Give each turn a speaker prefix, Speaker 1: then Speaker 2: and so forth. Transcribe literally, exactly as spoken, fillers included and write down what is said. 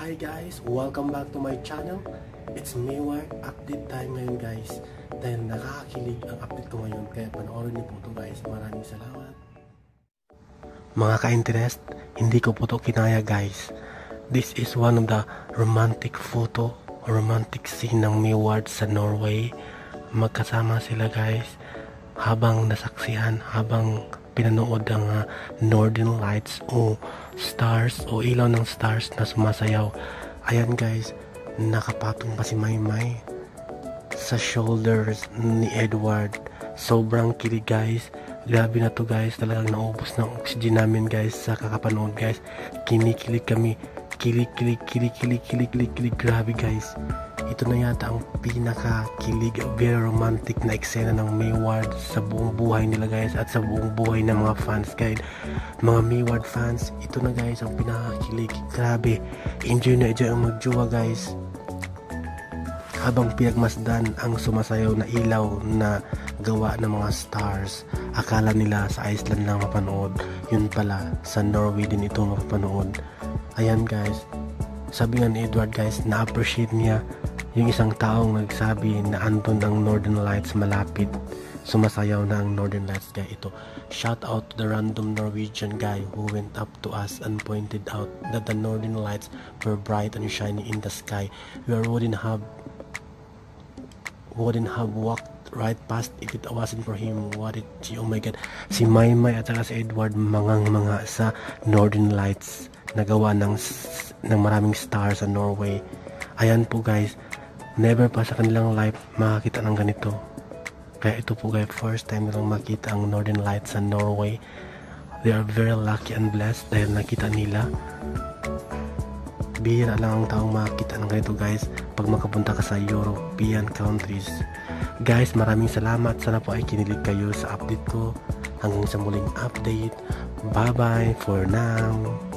Speaker 1: Hi guys! Welcome back to my channel. It's Mayward update time ngayon guys. Dahil nakakakilig ang update ko ngayon, kaya panoorin niyo po ito guys. Maraming salamat. Mga ka-interest, hindi ko po ito kinaya guys. This is one of the romantic photo, romantic scene ng Mayward sa Norway. Magkasama sila guys habang nasaksihan, habang pinanood ang uh, Northern Lights o stars o ilaw ng stars na sumasayaw. Ayan guys, nakapatong pa si Maymay sa shoulders ni Edward. Sobrang kilig guys. Grabe na to guys, talagang naubos ng oxygen namin guys sa kakapanood guys. Kinikilig kami, kilig kilig kilig kilig kilig kilig kilig. Grabe guys, ito na yata ang pinaka-kilig, very romantic na eksena ng Mayward sa buong buhay nila guys at sa buong buhay ng mga fans guys. Mga Mayward fans, ito na guys ang pinaka-kilig. Grabe, enjoy na enjoy ang magjowa guys habang pinagmasdan ang sumasayaw na ilaw na gawa ng mga stars. Akala nila sa Iceland lang mapanood, yun pala sa Norway din ito mapanood. Ayan guys, sabi nga ni Edward guys, na-appreciate niya yung isang taong nagsabi na andun ang Northern Lights malapit. Sumasayaw na ang Northern Lights guy. Ito, shout out to the random Norwegian guy who went up to us and pointed out that the Northern Lights were bright and shiny in the sky. We wouldn't have wouldn't have walked right past if it wasn't for him. What it, oh my god, si Maymay at saka si Edward mangang mga sa Northern Lights na gawa ng, ng maraming stars sa Norway. Ayan po guys, never pa sa kanilang life makakita ng ganito. Kaya ito po guys, first time nilang makita ang Northern Lights sa Norway. They are very lucky and blessed dahil nakita nila. Bihira lang ang taong makakita ng ganito guys pag makapunta ka sa European countries. Guys, maraming salamat. Sana po ay kinilig kayo sa update ko. Hanggang sa muling update. Bye bye for now.